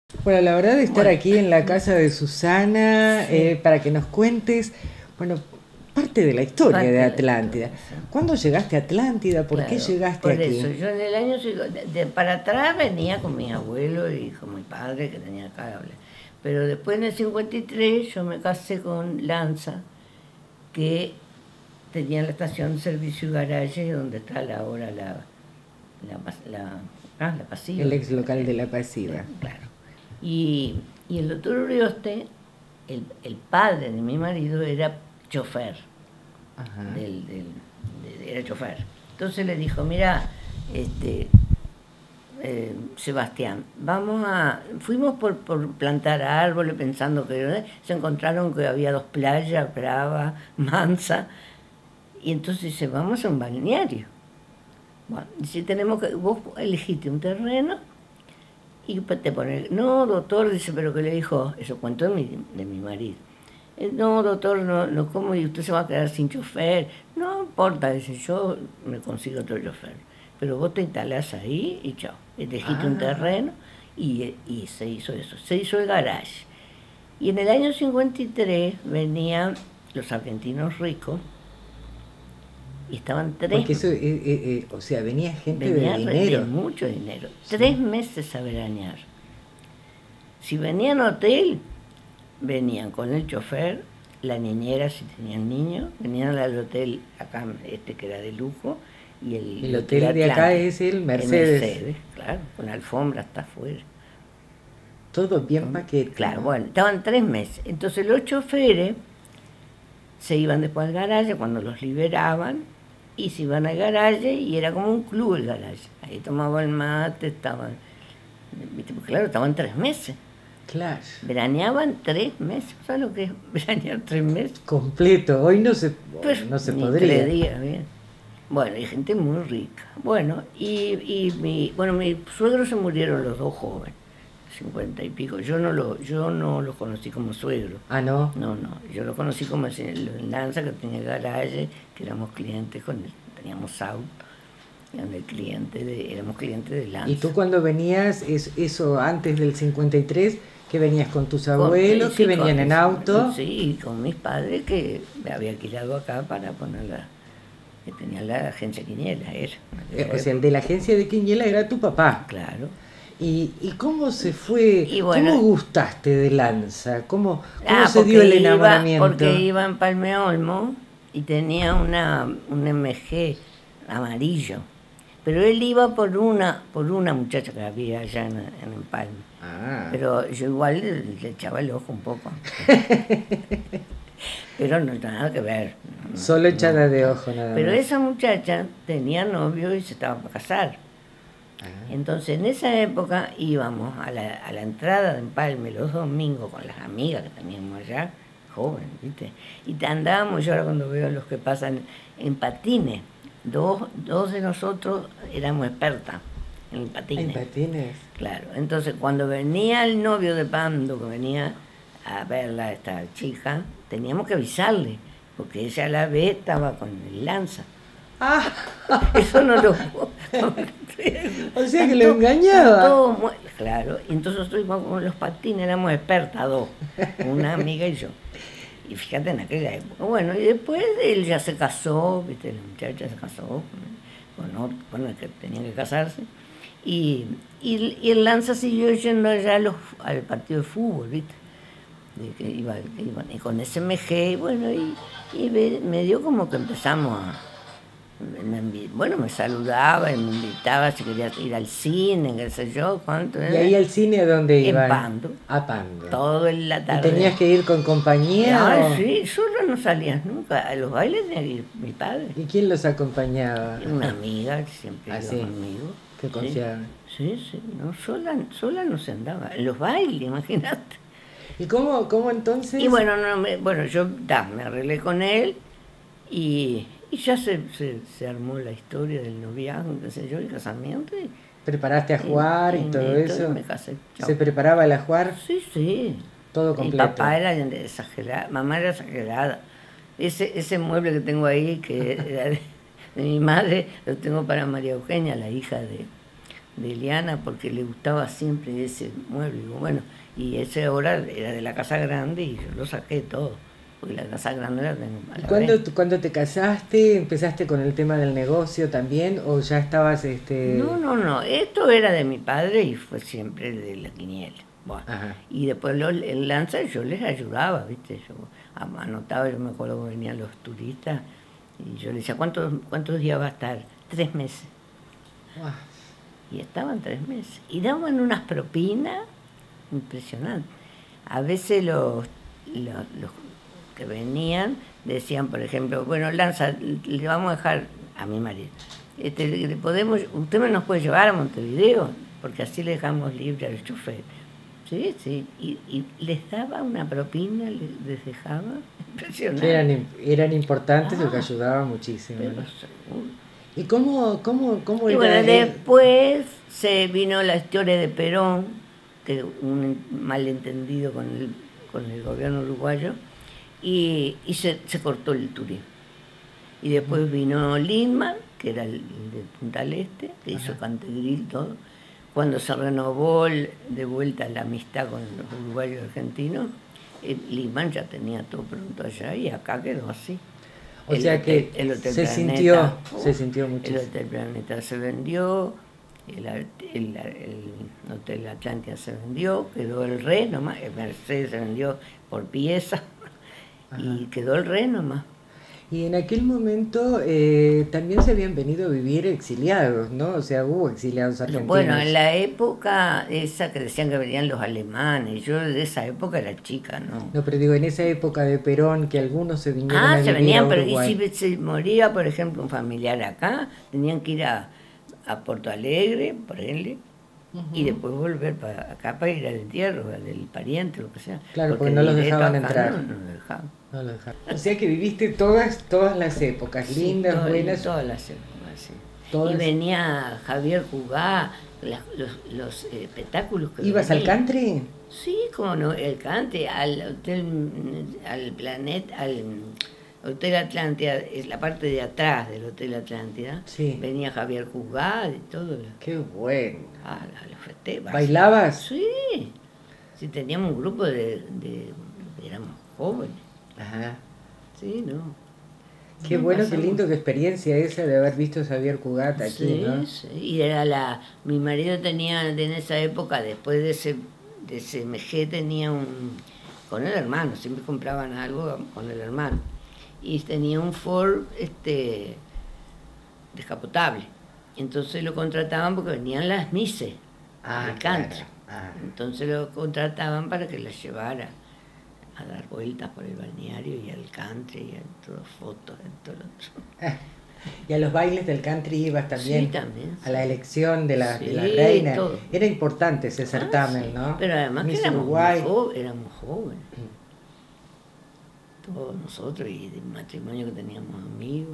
Bueno, la verdad de estar Bueno, aquí en la casa de Susana, sí, para que nos cuentes, bueno, parte de la historia de parte de la Atlántida. historia, sí. ¿Cuándo llegaste a Atlántida? ¿Por qué Claro, llegaste por eso, aquí? yo en el año, para atrás venía con mis abuelos y con mi padre que tenía cable. Pero después en el 53 yo me casé con Lanza, que tenía la estación Servicio y Garaje, donde está ahora la El Pasiva, ex local de La Pasiva. claro. Y el doctor Urioste, el padre de mi marido, era chofer, Ajá. era chofer. Entonces le dijo, mira, este, Sebastián, fuimos por plantar árboles pensando que se encontraron que había dos playas, Brava, Mansa, y entonces dice, vamos a un balneario. Bueno, si tenemos que, vos elegiste un terreno y te pones, no, doctor, dice, pero ¿qué le dijo? Eso cuento de mi marido. No, doctor, no, no, ¿cómo? ¿Y usted se va a quedar sin chofer? No importa, dice, yo me consigo otro chofer. Pero vos te instalás ahí y chao. Elegiste un Ah, terreno y se hizo eso. Se hizo el garage. Y en el año 53 venían los argentinos ricos y estaban porque eso, o sea, venía gente de venían de dinero. mucho dinero, Sí. 3 meses a veranear. Si venían a hotel, venían con el chofer, la niñera si tenían niños, venían al hotel acá, que era de lujo, y el El hotel hotel de acá Atlántida, es el el Mercedes. Mercedes, claro, con la alfombra hasta afuera. Todo bien paquete, Claro, ¿no? bueno, estaban 3 meses. Entonces los choferes se iban después al garaje cuando los liberaban y se iban al garaje y era como un club el garaje. Ahí tomaban mate, estaban, ¿viste? Porque claro, estaban 3 meses. Claro. Veraneaban 3 meses. ¿Sabes lo que es veranear 3 meses? Completo. Pues Hoy no se ni podría. 3 días, bien. Bueno, y gente muy rica. Bueno, mi suegros se murieron los dos jóvenes, 50 y pico. Yo no los conocí como suegro. Ah, no. No, no, yo lo conocí como el Lanza, que tenía garaje, que éramos clientes con él, teníamos auto, éramos clientes de Y tú Lanza. cuando venías, eso antes del 53, que venías con tus abuelos, que Sí, venían en auto, sí, con mis padres que me había alquilado acá para ponerla, que tenía la agencia Quiniela, era, en aquella o sea, el época. de la agencia de Quiniela era tu papá. Claro. ¿Y cómo se fue? Y bueno, ¿Cómo gustaste de Lanza? ¿Cómo se dio el porque enamoramiento? iba en Palme Olmo y tenía un MG amarillo. Pero él iba por una muchacha que había allá en Empalme. Ah, Pero yo igual le echaba el ojo un poco. Pero no tenía nada que ver. solo No, echada de no. ojo nada Pero más. esa muchacha tenía novio y se estaba para casar. Ah, Entonces en esa época íbamos a la entrada de Empalme los domingos con las amigas que teníamos allá, jóvenes, ¿viste? Y andábamos, yo ahora cuando veo a los que pasan en patines, dos de nosotros éramos expertas en en patines, patines. claro. Entonces cuando venía el novio de Pando, que venía a verla a esta chica, teníamos que avisarle, porque ella a la vez estaba con el lanza. Ah, Eso no lo... o sea que lo engañaba. Claro, y entonces nosotros íbamos con los patines, éramos expertas dos, una amiga y yo. Y fíjate en aquella época. Bueno, y después él ya se casó, viste, la muchacha se casó bueno, el que tenía que casarse. Y el Lanza siguió yendo allá al partido de fútbol, viste, y con ese MG, bueno, me dio como que empezamos bueno, me saludaba y me invitaba si quería ir al cine, qué sé yo, cuánto, ¿Y ahí al cine a dónde en iban? Pando, A Pando. toda la ¿Y tarde. tenías que ir con compañía Ay, o...? sí, solo no salías nunca. A los bailes tenía que ir mi padre. ¿Y quién los acompañaba? Y una amiga que siempre iba Así, conmigo. que Sí, confiaban. sí, sí. No, sola no se andaba. En los bailes, imagínate. ¿Y cómo Y entonces bueno, no, bueno, yo me arreglé con él y ya se armó la historia del noviazgo, qué sé yo, el casamiento. preparaste a Y, jugar y y todo entonces eso? me casé. Chao. ¿Se preparaba el ajuar? Sí, sí. Todo El completo. papá era exagerado, mamá era exagerada. Ese mueble que tengo ahí, que era de mi madre, lo tengo para María Eugenia, la hija de liana porque le gustaba siempre ese mueble. Digo, bueno, y ese ahora era de la casa grande y yo lo saqué todo, porque la casa grande la tengo a ¿Y la cuando, venta. cuando te casaste, empezaste con el tema del negocio también o ya estabas, No, no, no, esto era de mi padre y fue siempre de la quiniela. Bueno, Ajá. y después el lanza yo les ayudaba, ¿viste? Yo anotaba, yo me acuerdo que venían los turistas y yo les decía, ¿cuántos días va a estar? 3 meses. Guau. Y estaban 3 meses. Y daban unas propinas impresionantes. A veces los que venían decían, por ejemplo, bueno, Lanza, le vamos a dejar a mi marido. Usted me nos puede llevar a Montevideo, porque así le dejamos libre al chofer. Sí, sí. Y les daba una propina, les dejaba. Que Impresionante. eran importantes o que Ah, ayudaban muchísimo, pero ¿no? seguro. ¿Y cómo Y era? bueno, después se vino la historia de Perón, que un malentendido con el gobierno uruguayo, y se cortó el turismo. Y después vino Lindman, que era el de Punta del Este, que hizo Ajá. Cantegril, todo. Cuando se renovó de vuelta la amistad con los uruguayos y argentinos, Lindman ya tenía todo pronto allá y acá quedó así. O sea que El Hotel se Planeta, se sintió el muchísimo. Hotel Planeta se vendió, el Hotel Atlántida se vendió, quedó el Re nomás, el Mercedes se vendió por pieza Ajá. y quedó el Re nomás. Y en aquel momento también se habían venido a vivir exiliados, ¿no? O sea, hubo exiliados Bueno, en argentinos. la época esa que decían que venían los alemanes, yo de esa época era chica, ¿no? No, pero digo, en esa época de Perón, que algunos se vinieron Ah, a se vivir a venían, pero y Uruguay. si se moría, por ejemplo, un familiar acá, tenían que ir a Porto Alegre, por ejemplo, y Ujú. después volver para acá para ir al entierro del pariente, lo que sea, Claro, porque porque no los directo dejaban acá no, entrar. no lo dejaban. No los dejaban. O sea que viviste todas las épocas, Sí, lindas, buenas, todas las épocas, sí. Y todas. venía Javier Jugá, los espectáculos que ¿Ibas al venían. country? Sí, como no, el cante, al hotel, al planeta, al Hotel Atlántida, es la parte de atrás del Hotel Atlántida, Sí. venía Javier Juzgado y todo, Qué bueno. a los festejos. ¿Bailabas? Sí, sí, teníamos un grupo éramos jóvenes, Ajá. sí, ¿no? Qué No bueno, qué pasamos. lindo, qué experiencia esa de haber visto a Xavier Cugat aquí, Sí, ¿no? sí, y mi marido tenía en esa época, después de ese MG tenía con el hermano, siempre compraban algo con el hermano, y tenía un Ford descapotable, entonces lo contrataban porque venían las mises Ah, del claro. country, Ah. entonces lo contrataban para que las llevara a dar vueltas por el balneario y al country y a todas fotos, y todo lo otro. Y a los bailes del country ibas Sí, también, también, a la sí. elección de la Sí, reina. todo. Era importante ese Ah, certamen, sí. ¿no? Pero además que Miss Uruguay. éramos jóvenes, todos nosotros, y de matrimonio que teníamos amigos.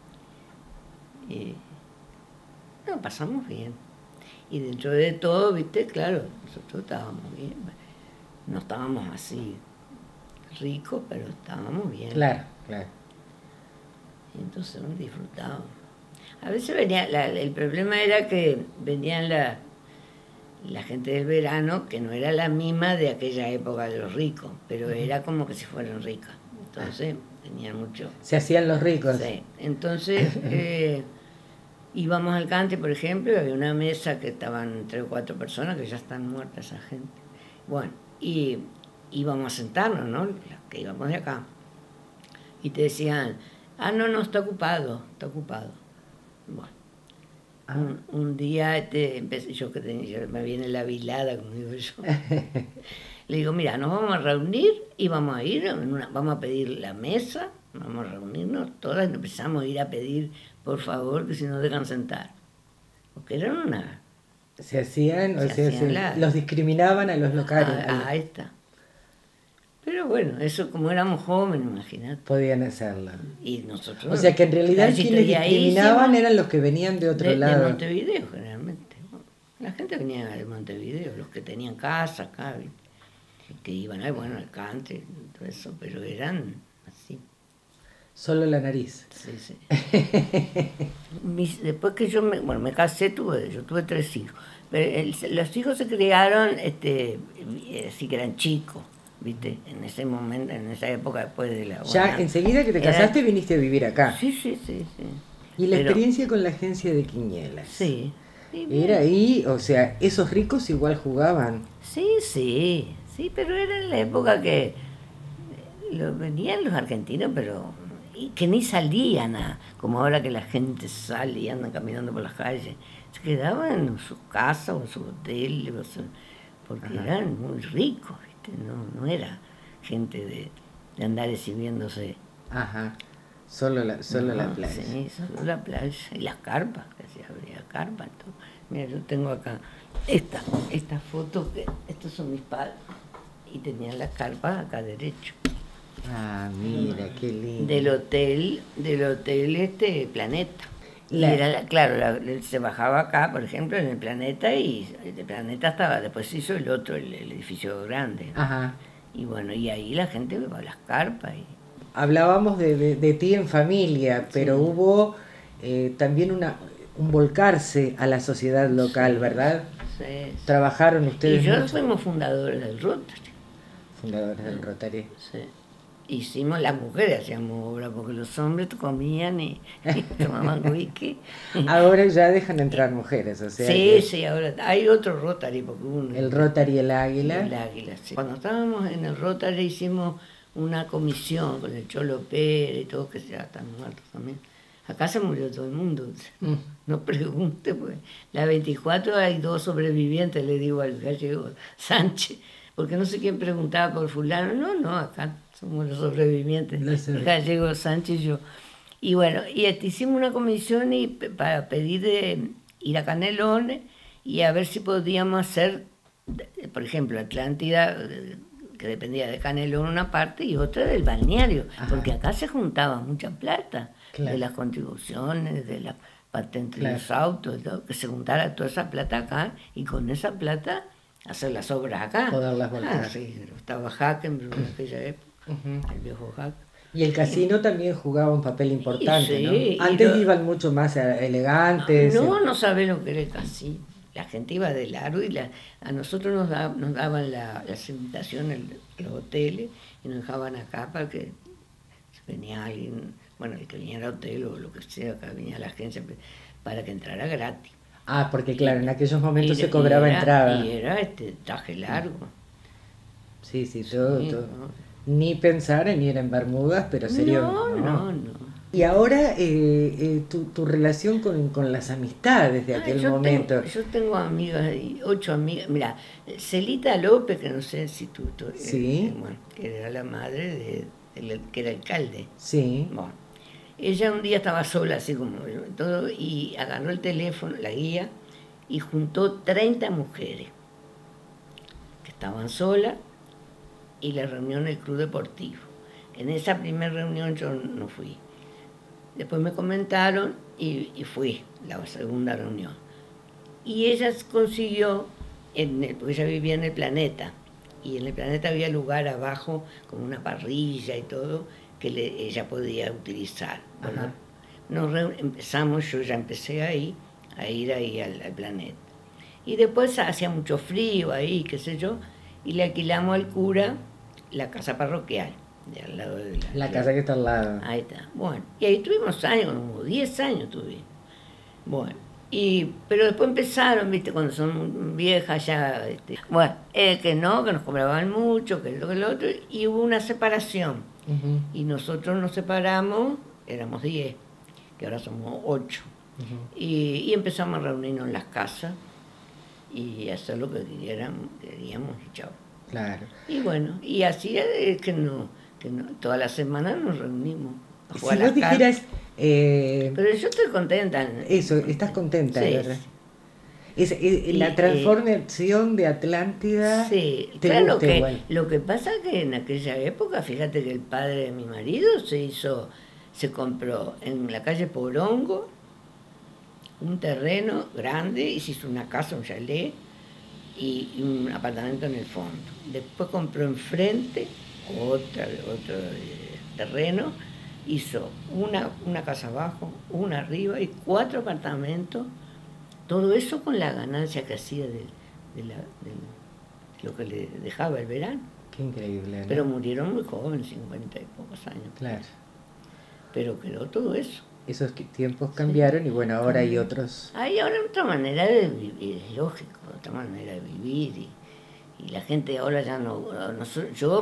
Y no, pasamos bien. Y dentro de todo, viste, claro, nosotros estábamos bien. No estábamos así ricos, pero estábamos bien. Claro, claro. Y entonces nos disfrutábamos. A veces el problema era que venían la gente del verano, que no era la misma de aquella época de los ricos, pero era como que si fueran ricas. Entonces, tenían mucho. Se hacían los ricos. Sí. Entonces, íbamos al cante, por ejemplo, y había una mesa que estaban 3 o 4 personas, que ya están muertas esa gente. Bueno, y íbamos a sentarnos, ¿no? Los que íbamos de acá. Y te decían, no, no, está ocupado, está ocupado. Bueno. Un día empecé yo me viene la vilada, como digo yo. Le digo, mira, nos vamos a reunir y vamos a ir, vamos a pedir la mesa, vamos a reunirnos todas y empezamos a ir a pedir, por favor, que si nos dejan sentar. Porque eran una... Se hacían, o Se sea, hacían los discriminaban a los locales. Ahí está. Pero bueno, eso como éramos jóvenes, imagínate. Podían hacerlo. Y nosotros... O sea que en realidad quienes discriminaban eran los que venían de otro de lado. Montevideo, generalmente. La gente venía de Montevideo, los que tenían casa acá, ¿viste? Que iban, bueno, al country, todo eso, pero eran así. Solo la nariz. Sí, sí. Después que me casé, yo tuve 3 hijos. Pero los hijos se criaron, así que eran chicos, ¿viste? En ese momento, en esa época después de la... Ya Bueno, enseguida que te casaste viniste a vivir acá. Sí, sí, sí, sí. ¿Y la experiencia con la agencia de Quiñelas? Sí. Era ahí, o sea, esos ricos igual jugaban. Sí, sí, sí, pero era en la época que venían los argentinos, pero y que ni salían, como ahora que la gente sale y andan caminando por las calles. Se quedaban en su casa o en su hotel, porque eran muy ricos, ¿viste? No era gente de andar exhibiéndose. Ajá, solo la playa. Sí, solo la playa y las carpas, que se abría carpa. Todo. Mira, yo tengo acá esta foto, que estos son mis padres, y tenían las carpas acá derecho. Ah, mira, qué lindo. Del hotel Planeta. Y era, claro, se bajaba acá, por ejemplo, en el Planeta, y el Planeta estaba, después se hizo el otro, el edificio grande. Ajá. Y bueno, y ahí la gente iba a las carpas. Hablábamos de ti en familia, pero sí. Hubo también un volcarse a la sociedad local, sí, ¿verdad? Sí. Trabajaron ustedes. Y yo fuimos fundadores del Rotary. Fundadores del Rotary. Sí. Hicimos, las mujeres hacíamos obra, porque los hombres comían y tomaban whisky. Ahora ya dejan entrar mujeres, o sea. Sí, sí, ahora hay otro Rotary, porque el Rotary El Águila. El Águila, sí. Cuando estábamos en el Rotary hicimos una comisión con el Cholo Pérez y todos que ya están muertos también. Acá se murió todo el mundo, no pregunte, pues. La 24 hay 2 sobrevivientes, le digo al gallego Sánchez, porque no sé quién preguntaba por fulano. No, acá somos los sobrevivientes, el gallego Sánchez y yo. Y bueno, hicimos una comisión para pedir ir a Canelones y a ver si podíamos hacer, por ejemplo, Atlántida, que dependía de Canelón una parte y otra del balneario, porque acá se juntaba mucha plata, claro, de las contribuciones, de la patente, claro, de los autos, todo, que se juntara toda esa plata acá y con esa plata hacer las obras acá. Poderlas volcar. Sí, estaba Hackenberg en aquella época, el viejo Hack. Y el casino también jugaba un papel importante, sí, ¿no? Antes iban mucho más elegantes. No sabés lo que era el casino. La gente iba de largo y a nosotros nos daban las invitaciones a los hoteles y nos dejaban acá para que si venía alguien, bueno, el que viniera al hotel o lo que sea, acá venía la agencia para que entrara gratis. Ah, porque claro, en aquellos momentos se cobraba entrada. Y era traje largo. Sí, todo. No. Ni pensar en ir en Bermudas, pero sería... No. Y ahora tu relación con las amistades de aquel momento. Yo tengo amigas, 8 amigas. Mira, Celita López, que no sé si tú sí, bueno, que era la madre que era alcalde. Sí. Bueno, ella un día estaba sola, así como todo, y agarró el teléfono, la guía, y juntó 30 mujeres que estaban solas y la reunión en el Club Deportivo. En esa primera reunión yo no fui. Después me comentaron y fui, la segunda reunión. Y ella consiguió, porque ella vivía en el Planeta, y en el Planeta había lugar abajo, con una parrilla y todo, que ella podía utilizar. Bueno, empezamos, yo ya empecé a ir ahí al Planeta. Y después hacía mucho frío ahí, qué sé yo, y le alquilamos al cura la casa parroquial. De al lado de la casa que está al lado. Ahí está. Bueno, y ahí tuvimos años, como 10 años tuvimos. Bueno, pero después empezaron, viste, cuando son viejas ya, bueno, que nos cobraban mucho, que lo otro, y hubo una separación. Y nosotros nos separamos, éramos 10, que ahora somos 8. Y empezamos a reunirnos en las casas y hacer lo que queríamos y chao. Claro. Y bueno, y así es que toda la semana nos reunimos. Si vos dijeras... pero yo estoy contenta. Eso, estás contenta, sí, ¿verdad? La transformación de Atlántida. Sí, claro que igual. Lo que pasa es que en aquella época, fíjate que el padre de mi marido se compró en la calle Porongo un terreno grande y se hizo una casa, un chalet y un apartamento en el fondo. Después compró enfrente otro terreno hizo una casa abajo, una arriba y 4 apartamentos, todo eso con la ganancia que hacía de lo que le dejaba el verano. Qué increíble, ¿no? Pero murieron muy jóvenes, 50 y pocos años. Claro. Pero quedó todo eso. Esos tiempos cambiaron y bueno, ahora hay otros. Hay ahora otra manera de vivir, es lógico, otra manera de vivir. Y la gente ahora ya no... Yo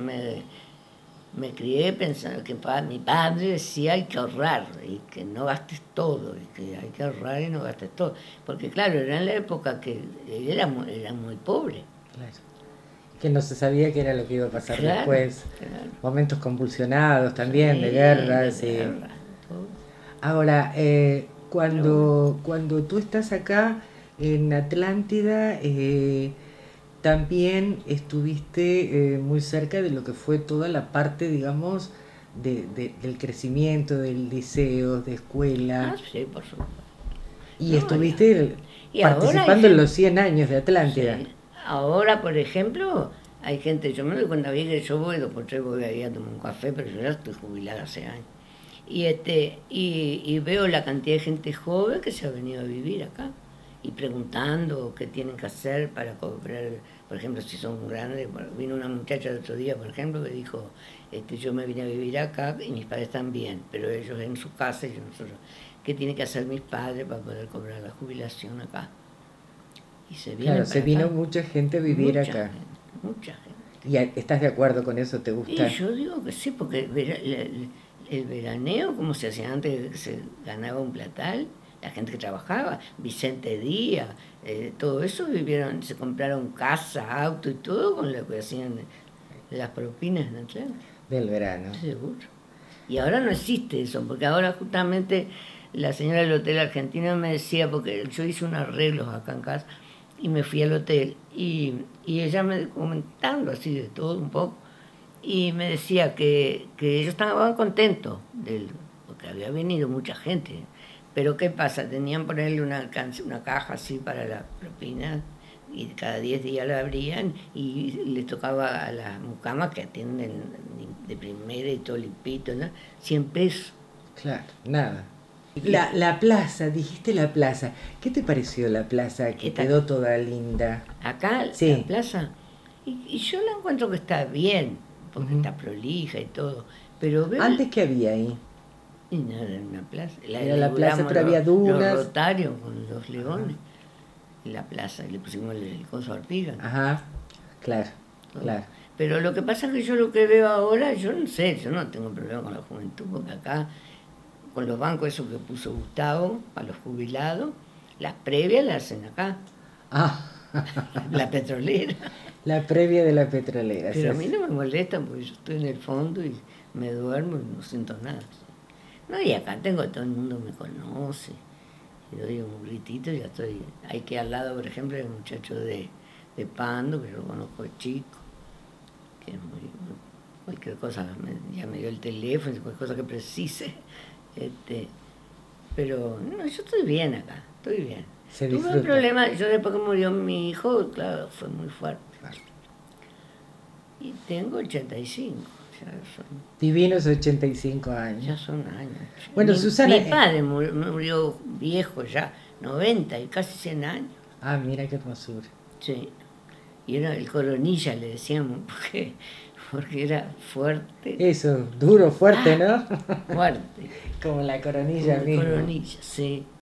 me crié pensando que mi padre decía hay que ahorrar y que no gastes todo, y que hay que ahorrar y no gastes todo. Porque claro, era en la época que él era muy pobre. Claro. Que no se sabía qué era lo que iba a pasar después. Claro. Momentos convulsionados también, Sí, de guerra. de Sí. guerra, todo. Ahora, cuando tú estás acá en Atlántida, también estuviste muy cerca de lo que fue toda la parte, digamos, del crecimiento, del liceo, de escuela. Ah, sí, por supuesto. Y estuviste y participando en los 100 años de Atlántida. Sí. Ahora, por ejemplo, hay gente, yo me doy cuenta bien que yo voy, 2 por 3 voy ahí a tomar un café, pero yo ya estoy jubilada hace años. Y veo la cantidad de gente joven que se ha venido a vivir acá y preguntando qué tienen que hacer para cobrar, por ejemplo, si son grandes. Vino una muchacha el otro día, por ejemplo, que dijo, yo me vine a vivir acá y mis padres también, pero ellos en su casa y nosotros, ¿qué tienen que hacer mis padres para poder cobrar la jubilación acá? Y se viene claro, se vino mucha gente a vivir mucha acá. Gente, mucha gente. ¿Y estás de acuerdo con eso? ¿Te gusta? Y yo digo que sí, porque el veraneo, como se hacía antes, que se ganaba un platal, la gente que trabajaba, Vicente Díaz, todo eso vivieron, se compraron casa, auto y todo con lo que hacían las propinas en Atlanta. Del verano. Seguro. Y ahora no existe eso, porque ahora justamente la señora del Hotel Argentino me decía, porque yo hice unos arreglos acá en casa, y me fui al hotel, y ella me comentando así de todo un poco, y me decía que ellos estaban contentos, porque había venido mucha gente, pero ¿qué pasa? Tenían ponerle una caja así para la propina, y cada 10 días la abrían, y les tocaba a las mucamas que atienden de primera y todo limpito, ¿no? 100 pesos. Claro, nada. La plaza, dijiste la plaza. ¿Qué te pareció la plaza que quedó toda linda? Acá, sí. La plaza, y yo la encuentro que está bien, porque está prolija y todo, pero veo... ¿Antes qué había ahí? Y nada, era una plaza. Era la plaza, pero había dunas. Los rotarios con los leones. En la plaza, le pusimos el coso Artigas. Ajá, claro, todo. Claro. Pero lo que pasa es que yo lo que veo ahora, yo no sé, yo no tengo problema con la juventud, porque acá, con los bancos esos que puso Gustavo, para los jubilados, las previas las hacen acá. Ah. La petrolera. La previa de la petrolera. Pero a mí no me molesta, porque yo estoy en el fondo y me duermo y no siento nada. No, y acá todo el mundo me conoce. Y doy un gritito y ya estoy. Hay que al lado, por ejemplo, el muchacho de Pando, que yo lo conozco de chico, que es cualquier cosa, ya me dio el teléfono, cualquier cosa que precise. Pero no, yo estoy bien acá, estoy bien. Tuve un problema, yo después que murió mi hijo, claro, fue muy fuerte. Y tengo 85. Divinos 85 años. Ya son años. Bueno, Susana... Mi padre murió viejo ya, 90 y casi 100 años. Ah, mira qué hermosura. Sí. Y era el coronilla, le decíamos, porque era fuerte. Eso, duro, fuerte, ¿no? Fuerte. Como la coronilla misma. Coronilla, sí.